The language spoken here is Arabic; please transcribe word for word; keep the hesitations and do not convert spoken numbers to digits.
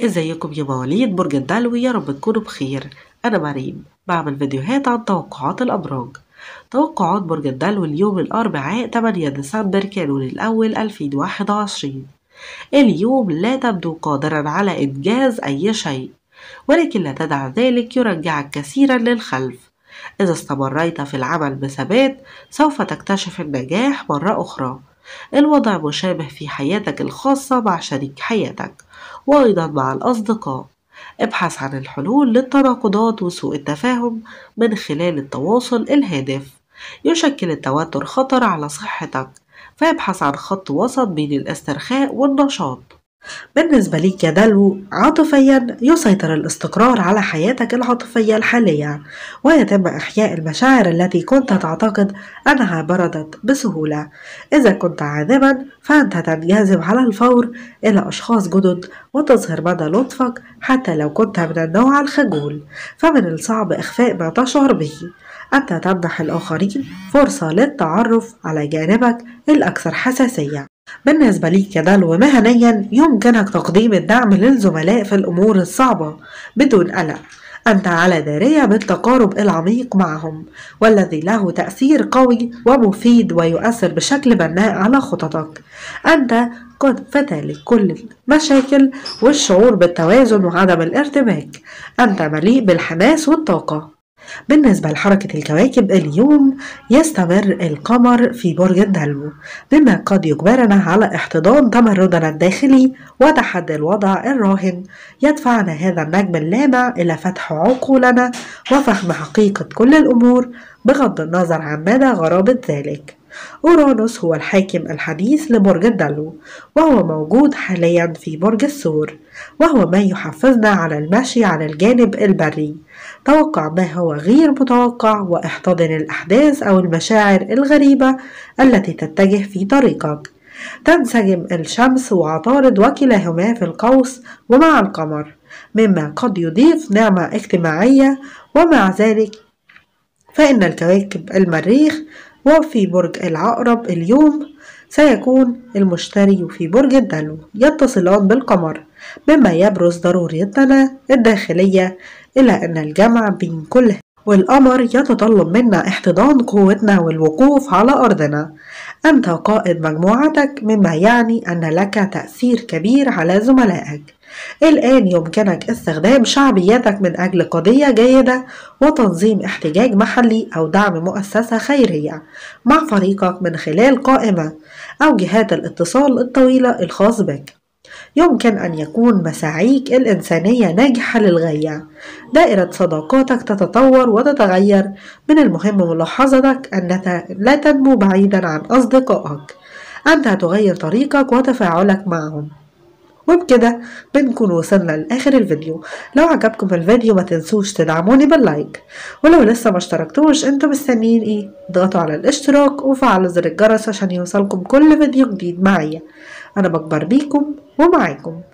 ازيكم يا مواليد برج الدلو؟ يا رب تكونوا بخير. انا مريم بعمل فيديوهات عن توقعات الابراج. توقعات برج الدلو اليوم الاربعاء ثمانية ديسمبر كانون الاول ألفين وواحد وعشرين. اليوم لا تبدو قادرا على انجاز اي شيء، ولكن لا تدع ذلك يرجعك كثيرا للخلف. اذا استمريت في العمل بثبات سوف تكتشف النجاح مرة اخرى. الوضع مشابه في حياتك الخاصة مع شريك حياتك وأيضا مع الأصدقاء. ابحث عن الحلول للتناقضات وسوء التفاهم من خلال التواصل الهادف. يشكل التوتر خطر على صحتك، فابحث عن خط وسط بين الاسترخاء والنشاط. بالنسبة ليك يا دلو، عاطفيا يسيطر الاستقرار على حياتك العاطفية الحالية، ويتم إحياء المشاعر التي كنت تعتقد أنها بردت بسهولة. إذا كنت عاذبا فأنت تنجذب على الفور إلى أشخاص جدد وتظهر مدى لطفك حتى لو كنت من النوع الخجول، فمن الصعب إخفاء ما تشعر به. أنت تمنح الآخرين فرصة للتعرف على جانبك الأكثر حساسية. بالنسبة ليك يا دلو، مهنيا يمكنك تقديم الدعم للزملاء في الأمور الصعبة بدون قلق. أنت على دراية بالتقارب العميق معهم، والذي له تأثير قوي ومفيد ويؤثر بشكل بناء على خططك. أنت قد فتالك كل المشاكل والشعور بالتوازن وعدم الارتباك. أنت مليء بالحماس والطاقة. بالنسبة لحركة الكواكب اليوم، يستمر القمر في برج الدلو، مما قد يجبرنا على احتضان تمردنا الداخلي وتحدي الوضع الراهن. يدفعنا هذا النجم اللامع إلى فتح عقولنا وفهم حقيقة كل الأمور بغض النظر عن مدى غرابة ذلك. أورانوس هو الحاكم الحديث لبرج الدلو، وهو موجود حاليا في برج الثور، وهو ما يحفزنا على المشي على الجانب البري. توقع ما هو غير متوقع واحتضن الأحداث أو المشاعر الغريبة التي تتجه في طريقك. تنسجم الشمس وعطارد وكلاهما في القوس ومع القمر، مما قد يضيف نعمة اجتماعية. ومع ذلك فإن الكواكب المريخ وفي برج العقرب اليوم سيكون المشتري في برج الدلو يتصلان بالقمر، مما يبرز ضروريتنا الداخلية إلى أن الجمع بين كل والقمر يتطلب منا احتضان قوتنا والوقوف على أرضنا. أنت قائد مجموعتك، مما يعني أن لك تأثير كبير على زملائك. الآن يمكنك استخدام شعبيتك من أجل قضية جيدة وتنظيم احتجاج محلي أو دعم مؤسسة خيرية مع فريقك من خلال قائمة أو جهات الاتصال الطويلة الخاص بك. يمكن أن يكون مساعيك الإنسانية ناجحة للغاية. دائرة صداقاتك تتطور وتتغير. من المهم ملاحظتك أنك لا تنمو بعيدا عن أصدقائك. أنت تغير طريقك وتفاعلك معهم. وبكده بنكون وصلنا لآخر الفيديو. لو عجبكم الفيديو ما تنسوش تدعموني باللايك، ولو لسه ما اشتركتوش انتوا مستنيين ايه؟ اضغطوا على الاشتراك وفعلوا زر الجرس عشان يوصلكم كل فيديو جديد معايا. انا بكبر بيكم ومعاكم.